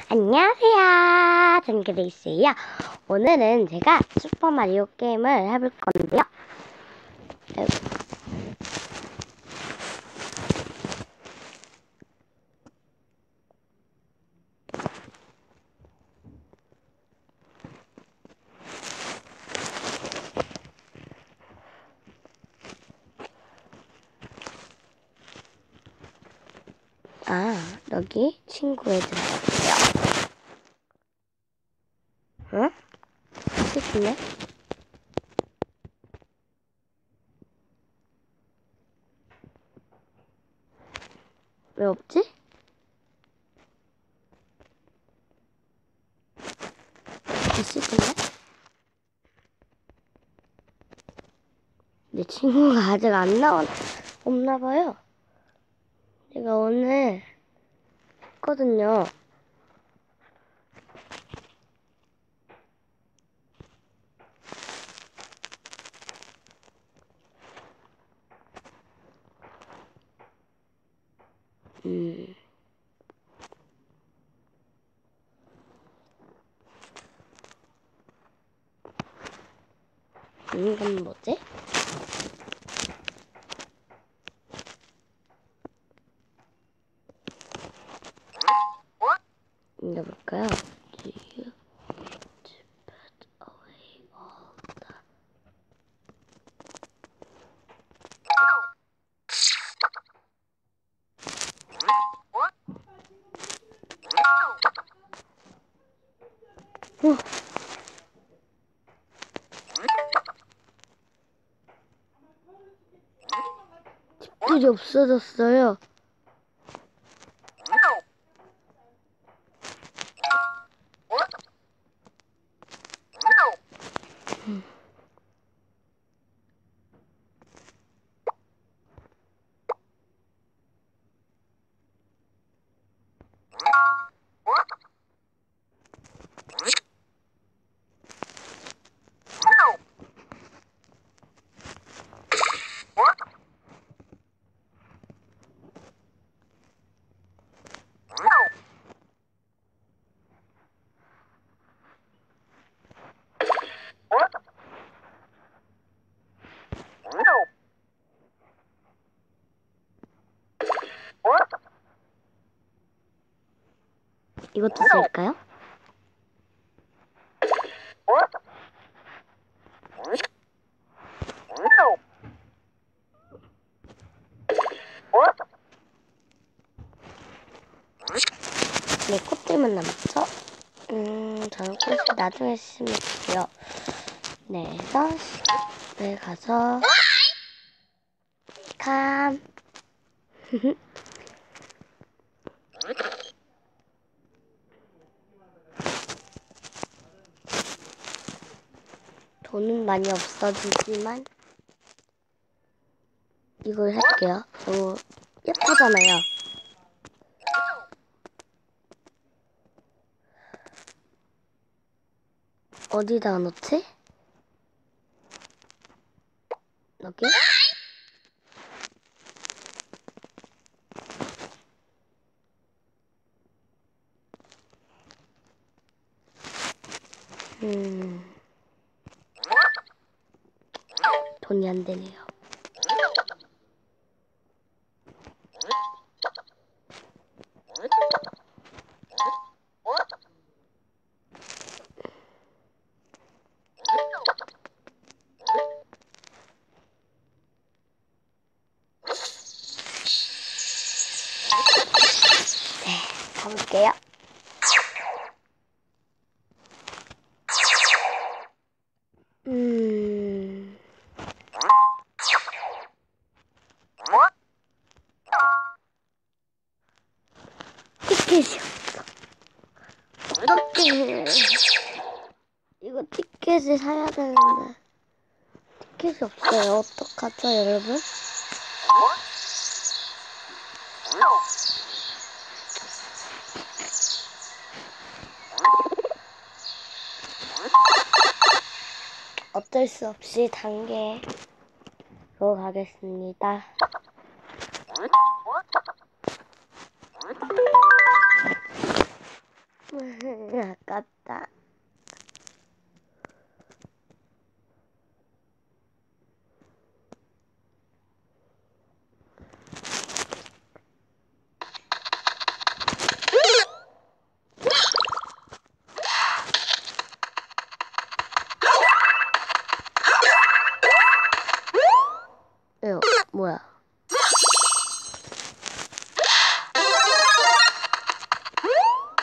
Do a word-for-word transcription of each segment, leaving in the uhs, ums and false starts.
안녕하세요. 전 그레이스예요. 오늘은 제가 슈퍼마리오 게임을 해볼 건데요. 아, 여기 친구에 들어갈게요. 응? 뜻이네? 왜 없지? 있을텐데? 내 친구가 아직 안 나왔, 없나봐요. 제가 오늘 했거든요. 음. 이건 뭐지? 이거 볼까요? Do you to put away all the... 어. 집들이 없어졌어요. 음. 이것도 쓸까요? 네, 꽃들만 남았죠? 음, 저는 꽃을 나중에 쓰면 돼요. 네, 그래서 집에 가서 감 돈은 많이 없어지지만 이걸 할게요. 너무 예쁘잖아요. 어디다 놓지? 여기? 음, 돈이 안 되네요. 네, 가볼게요. 음... 티켓이 없어. 어떡해. 이거 티켓을 사야 되는데 티켓이 없어요. 어떡하죠, 여러분? 어쩔 수 없이 단계로 가겠습니다. 왜?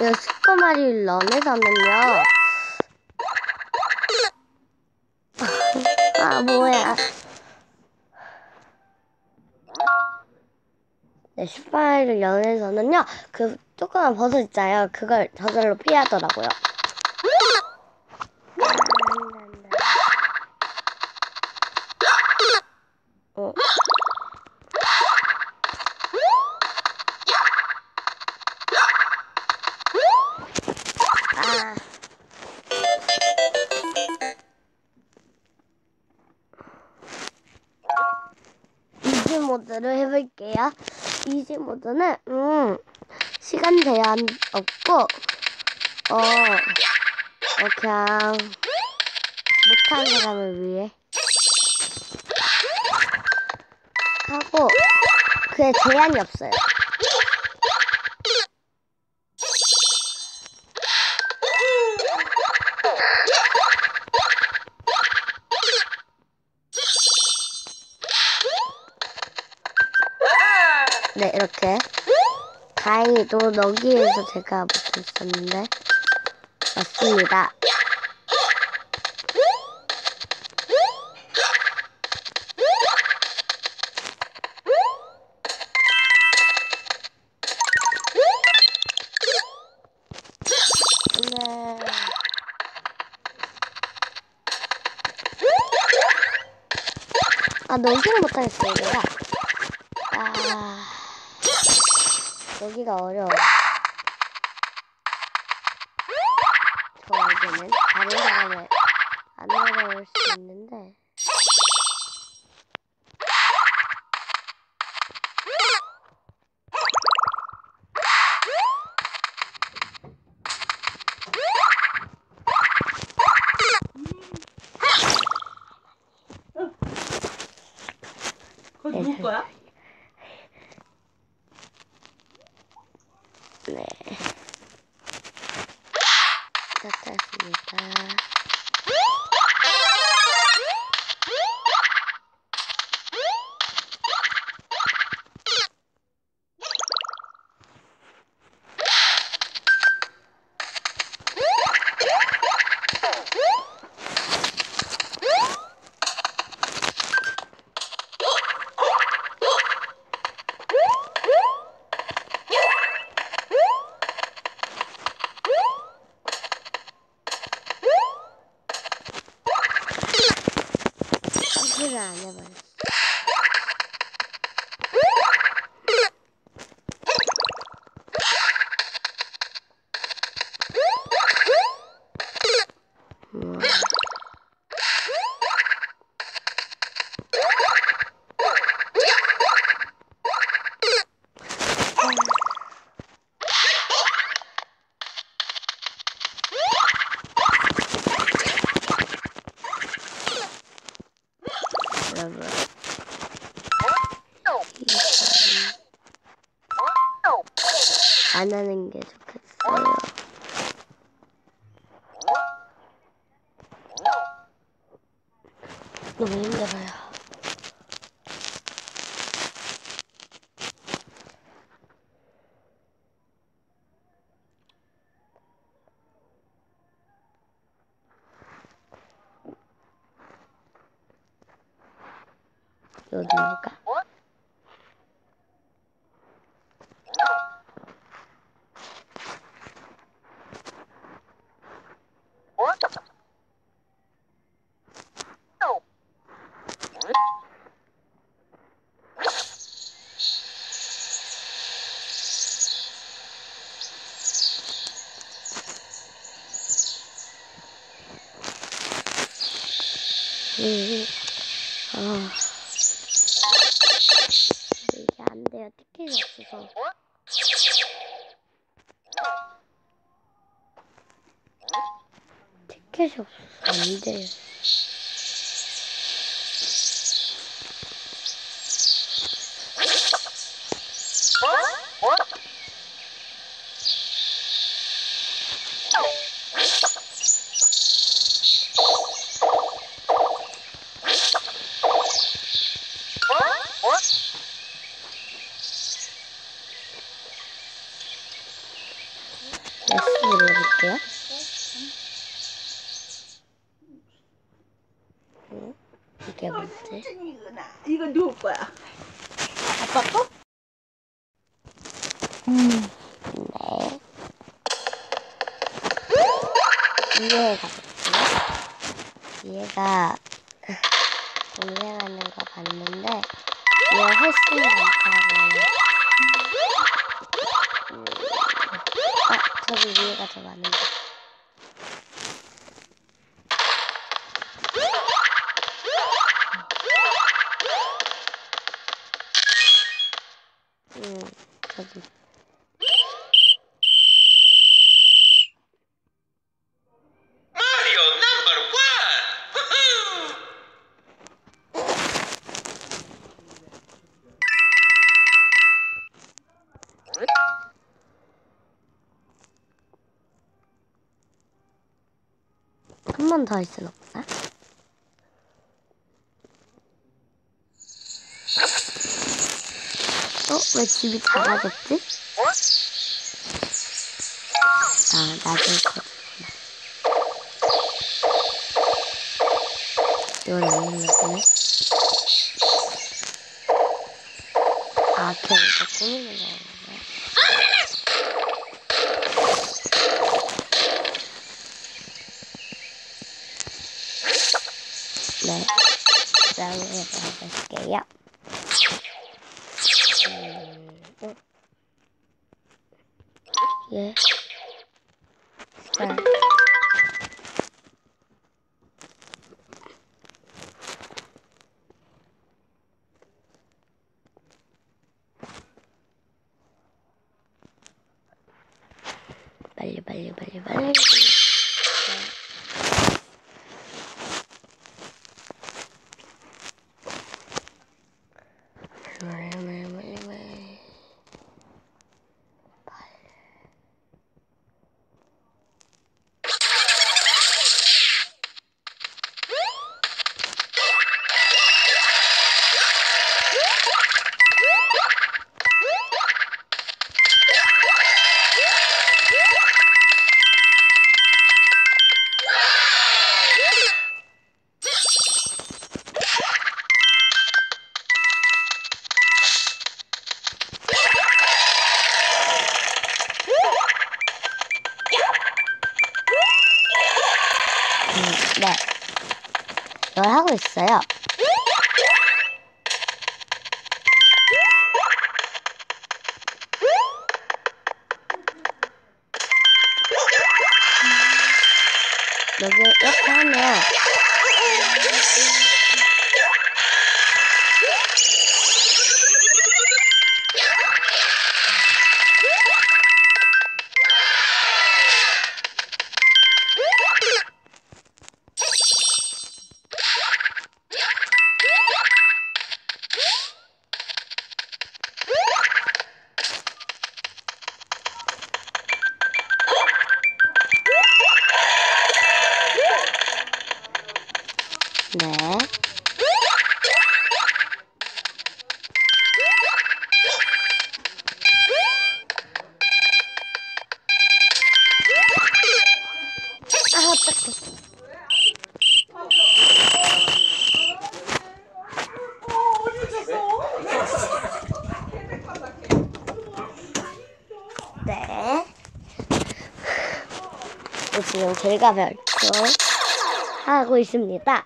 그 슈퍼마리오 런에서는요. 아, 뭐야. 네, 슈퍼마리오 런에서는요. 그 조그만 버섯 있잖아요. 그걸 저절로 피하더라고요. 어. 아. 이지 모드를 해볼게요. 이지 모드는 음 시간 제한 없고 어, 어 그냥 못하는 사람을 위해 하고 그에 제한이 없어요. 네, 이렇게. 다행히도 여기에서 제가 못했었는데 맞습니다. 네. 아, 여기는 못하겠어요, 내가. 아, 여기가 어려워. 저에게는 다른 사람을 안 어려울 수 있는데. 그거 누구 거야? 네. tattas습니다. 깜빡이를 안 해버렸어. 음. 여러분, 안 하는 게 좋겠어요. 너무 힘들어요. 이거 누를까? 음, 아, 근데 이게 안 돼요. 티켓이 없어서. 티켓이 없어서 안 돼요. 네, 해볼게요. 응? 이게 뭐지? 이거 누구 거야? 아빠 거? 음, 네. 이해가 됐지? 이해가 동생하는 거 봤는데 이해 훨씬 많다고. 음. 아, 저기 위에가 더 많은데. 음, 저기. Mario number one! 한 번 더 할 순 없나? 어? 왜 집이 작아졌지? 아, 낮은 거구나. 이건 안 눌렀네. 아, 그냥 이거 꾸미는 거구나. 네. 짱을 해볼게요. 음, 어? 예. 자. 빨리, 빨리, 빨리, 빨리. 네. 이걸 하고 있어요. 여기 이렇게 하면 네. 아, 어떡해. 네. 지금 결과 발표 하고 있습니다.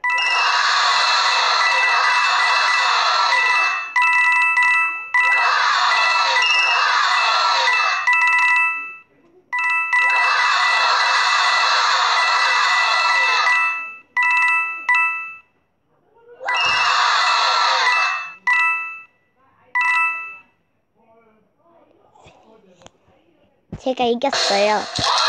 제가 이겼어요.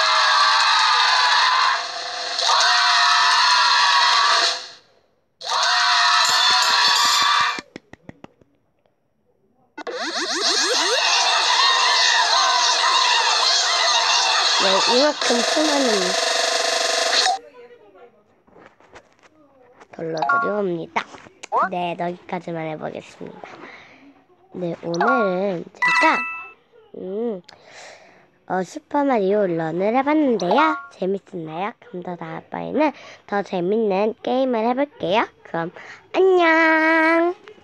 네, 이만큼 수많은 돌러들이 옵니다. 네, 여기까지만 해보겠습니다. 네, 오늘은 제가 음, 어, 슈퍼마리오 런을 해봤는데요. 재밌었나요? 그럼 더 다음번에는 더 재밌는 게임을 해볼게요. 그럼 안녕!